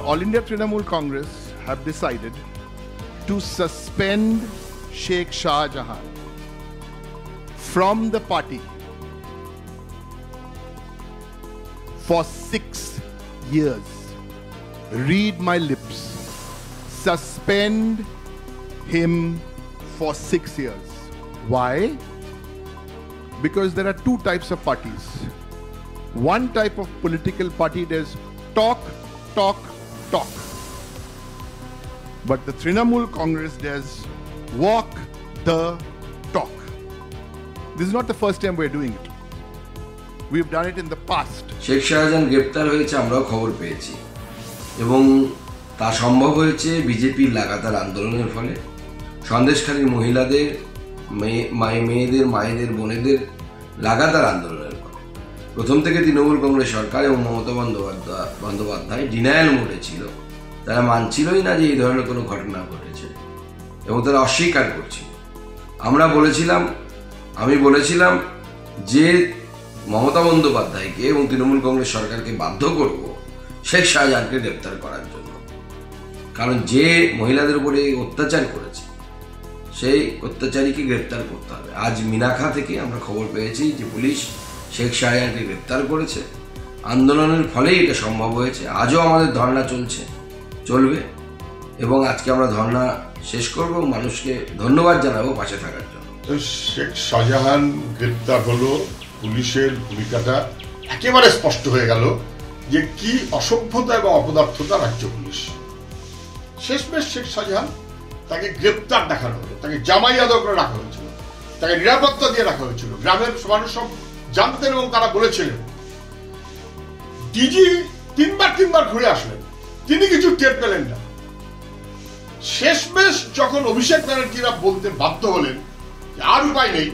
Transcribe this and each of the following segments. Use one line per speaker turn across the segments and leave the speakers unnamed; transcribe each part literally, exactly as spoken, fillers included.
All India Trinamool Congress have decided to suspend Sheikh Shah Jahan from the party for six years. Read my lips. Suspend him for six years. Why? Because there are two types of parties. One type of political party does talk, talk, talk. But the Trinamool Congress does walk the talk. This is not the first time we're doing it. We've done it in the past.
Sheikh Shahjahan গ্রেপ্তার হয়েছে আমরাও খবর পেয়েছি এবং তা সম্ভব হয়েছে বিজেপির লাগাতার আন্দোলনের ফলে সন্দেশখালীর মহিলাদের মেয়েদের মায়েদের বোনেদের লাগাতার আন্দোলনের ফলে প্রথম থেকে তৃণমূল কংগ্রেস সরকার এবং মমতা বন্দ্যোপাধ্যায় বন্দ্যোপাধ্যায় ডিনায়াল মোডে ছিল। তারা মানছিলই না যে এই ধরনের কোনো ঘটনা ঘটেছে এবং তারা অস্বীকার করছিল। আমরা বলেছিলাম আমি বলেছিলাম যে মমতা বন্দ্যোপাধ্যায়কে এবং তৃণমূল কংগ্রেস সরকারকে বাধ্য করব শেখ শাহজাহানকে গ্রেপ্তার করার জন্য, কারণ যে মহিলাদের উপরে অত্যাচার করেছে সেই অত্যাচারীকে গ্রেপ্তার করতে হবে। আজ মিনাখা থেকে আমরা খবর পেয়েছি যে পুলিশ শেখ শাহজাহানকে গ্রেপ্তার করেছে। আন্দোলনের ফলেই এটা সম্ভব হয়েছে। আজও আমাদের ধর্ণা চলছে, চলবে এবং আজকে আমরা ধর্ণা শেষ করব। মানুষকে ধন্যবাদ জানাবো পাশে থাকার জন্য।
শেখ শাহজাহান গ্রেপ্তার হলো, পুলিশের ভূমিকাটা একেবারে স্পষ্ট হয়ে গেল যে কি অসভ্যতা এবং অপদার্থতা রাজ্য পুলিশ। শেষমেশ শেখ শাহজাহান তাকে গ্রেপ্তার দেখানো হলো, তাকে জামাই আদর করে রাখা হয়েছিল, তাকে নিরাপত্তা দিয়ে রাখা হয়েছিল। গ্রামের মানুষ সব জানতেন এবং তারা বলেছিলেন। ডিজি তিনবার তিনবার ঘুরে আসলেন, তিনি কিছু টের পেলেন না। শেষমেশ যখন অভিষেক ব্যানার্জিরা বলতে বাধ্য হলেন আর উপায় নেই,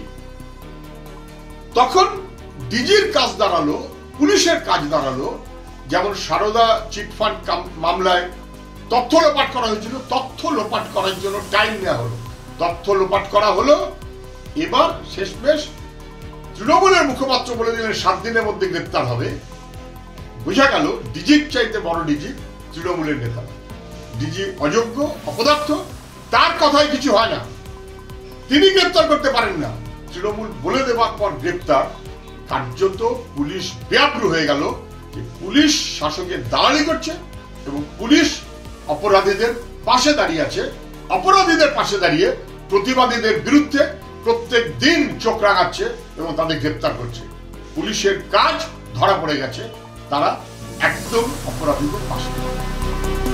তখন ডিজির কাজ দাঁড়ালো, পুলিশের কাজ দাঁড়ালো। যেমন সারদা চিটফান্ড মামলায় তথ্য লোপাট করা হয়েছিল, তথ্য লোপাট করার জন্য টাইম নেওয়া হলো, তথ্য লোপাট করা হলো। এবার শেষমেশ তৃণমূলের মুখপাত্র বলে দিলেন সাত দিনের মধ্যে গ্রেপ্তার হবে। বোঝা গেল ডিজির চাইতে বড় ডিজি তৃণমূলের নেতা। ডিজি অযোগ্য, অপদার্থ, তার কথায় কিছু হয় না, তিনি গ্রেপ্তার করতে পারেন না। তৃণমূল বলে দেওয়ার পর গ্রেপ্তার। কার্যত পুলিশ বেআব্রু হয়ে গেল যে পুলিশ শাসকের দালালি করছে এবং পুলিশ অপরাধীদের পাশে দাঁড়িয়ে আছে। অপরাধীদের পাশে দাঁড়িয়ে প্রতিবাদীদের বিরুদ্ধে প্রত্যেক দিন চোখ রাঙাচ্ছে এবং তাদের গ্রেপ্তার করছে। পুলিশের কাজ ধরা পড়ে গেছে, তারা একদম অপরাধীদের পাশে।